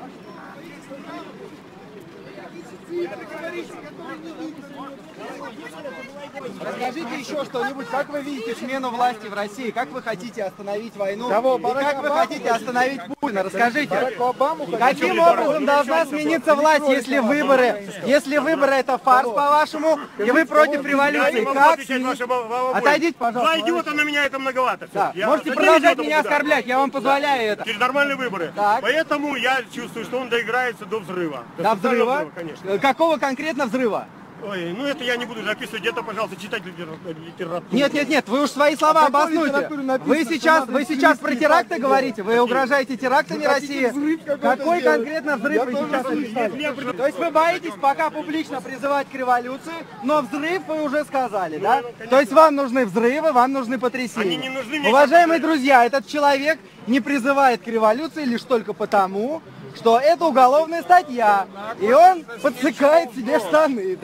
Расскажите еще что-нибудь, как вы видите смену власти в России, как вы хотите остановить войну, и как вы хотите остановить Путина, расскажите. Каким образом должна смениться власть, если выборы это фарс, по-вашему, и вы против революции? Как? Отойдите, пожалуйста. Два идиота на меня это многовато. Да. Можете продолжать меня оскорблять, я вам позволяю это. Через нормальные выборы. Так. Поэтому я чувствую, что он доиграется до взрыва. До взрыва? Конечно. Какого конкретно взрыва? Ой, ну это я не буду записывать, где-то, пожалуйста, читать литературу. Нет, вы уж свои слова обоснуйте. Вы сейчас про теракты говорите? Вы угрожаете терактами России? Какой конкретно взрыв вы сейчас описали? То есть вы боитесь пока публично призывать к революции, но взрыв вы уже сказали, да? То есть вам нужны взрывы, вам нужны потрясения. Они не нужны мне. Уважаемые друзья, этот человек не призывает к революции лишь только потому, что это уголовная статья, и он подсыкает себе штаны.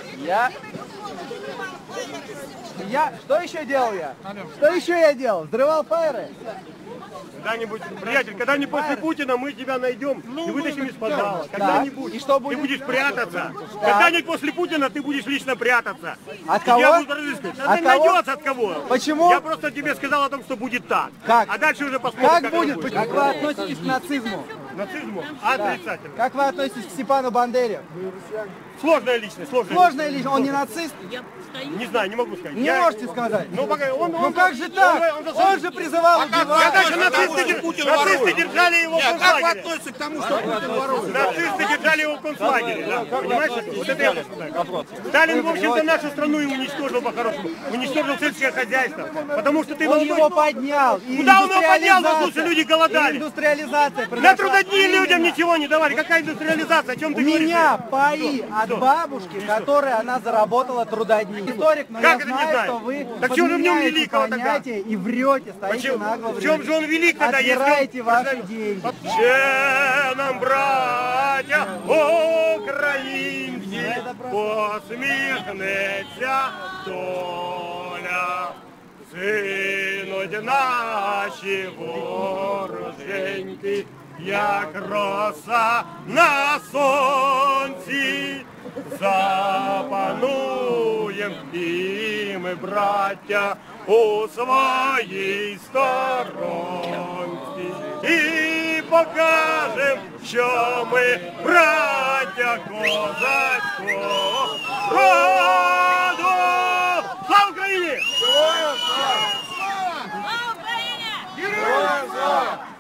Что еще делал я? Что еще я делал? Взрывал фаеры? Когда-нибудь, приятель, когда-нибудь после Путина мы тебя найдем и вытащим из подвала. Когда-нибудь. И что будет? Ты будешь прятаться. Когда-нибудь после Путина ты будешь лично прятаться. От кого? Я буду разыскивать. От кого? Найдется от кого. Почему? Я просто тебе сказал о том, что будет так. Как? А дальше уже посмотрим, Как как будет? оно Как вы относитесь к нацизму? Нацизму? Отрицательно. Как вы относитесь к Степану Бандере? Сложная личность. Сложная личность. Он не нацист? Не знаю, не могу сказать. Не можете сказать? Ну, пока Ну как же так? Он же призывал убивать. Даже нацисты держали его в концлагере. Как вы относитесь к тому, что Путин ворует? Нацисты держали его в концлагере, да. Понимаешь? Вот это я знаю. Сталин, в общем-то, нашу страну и уничтожил по-хорошему. Уничтожил сельское хозяйство. Потому что ты... Он его поднял. Куда он его поднял? Слушай, люди голодали. Индустриализация. На трудодни людям ничего не давали. Какая индустриализация? О чем ты говоришь? У меня паи от бабушки, которые она заработала трудодни. Историк, но Как я это не знаю, знаю? что вы Так что же в нем подменяете великого тогда? понятия и врете, стоите нагло В чем же он велик тогда? отбираете ваши деньги. Ще нам, братя, українці, посміхнеться доля. Зинуть наші вороженьки, як роса на сонці. Запануєм і ми, браття, у своїй сторонці. І покажем, що ми браття козацького роду. Слава Україні! Слава Україні! Героям слава!